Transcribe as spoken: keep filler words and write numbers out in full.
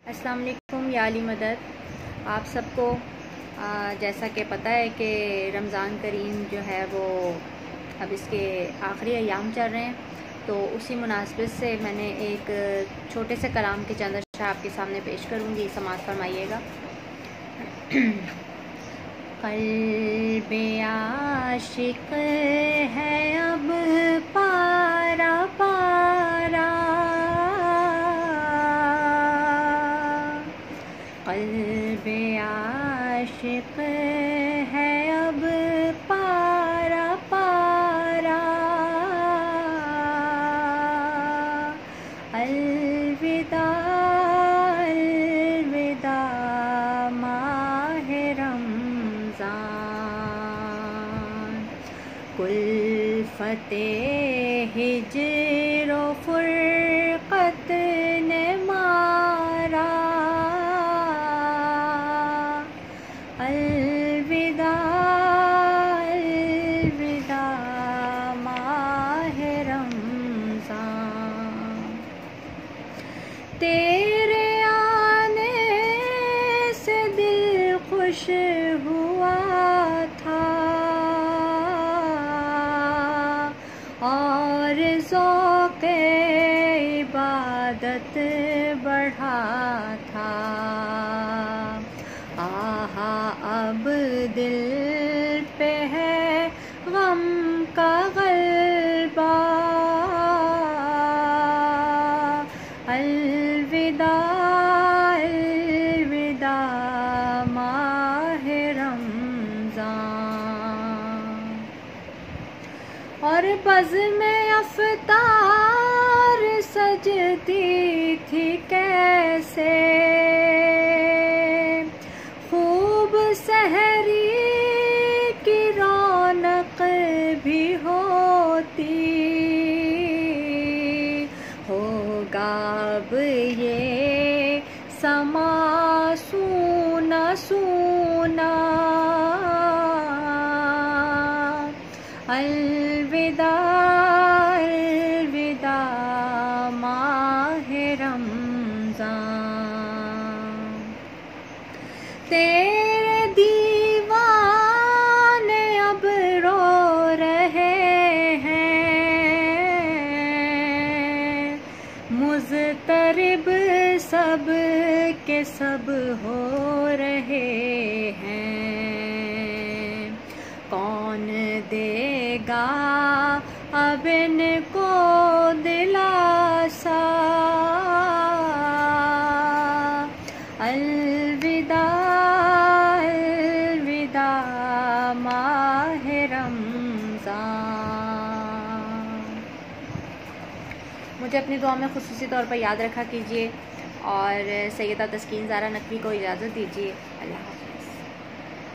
अस्सलाम वालेकुम या अली मदद। आप सबको जैसा कि पता है कि रमज़ान करीम जो है वो अब इसके आखिरी अयाम चल रहे हैं, तो उसी मुनासिबत से मैंने एक छोटे से कलाम के चंद अशआर आपके सामने पेश करूँगी, समाअत फरमाइएगा। क़ल्बे आशिक़ है अब पारा पारा, क़ल्बे आशिक़ है अब पारा पारा, अलविदा अलविदा माहे रमज़ान, कुल्फ़ते हिज्र व फ़ुरक़त ने मारा, अलविदा अलविदा माहे रमज़ान, तेरे आने से दिल खुश हुआ था और ज़ौक़े इबादत बढ़ा था। आहा अब दिल पे है गम का ग़ल्बा, अलविदा अलविदा माहे रमज़ान। और बज़्म अफ़तार सजती थी कैसे, खूब सहरी की रौनक भी होती, होगा अब ये समा सूना सूना, अलविदा अलविदा माहे रमज़ान, तेरे दीवाने अब रो रहे हैं, मुज़तरिब सब के सब हो रहे हैं। कौन देगा अब इनको दिलासा, अलविदा अलविदा माहे रमज़ान। मुझे अपनी दुआ में ख़ुसूसी तौर पर याद रखा कीजिए और सैयदा तस्कीन ज़ारा नकवी को इजाज़त दीजिए। अल्लाह।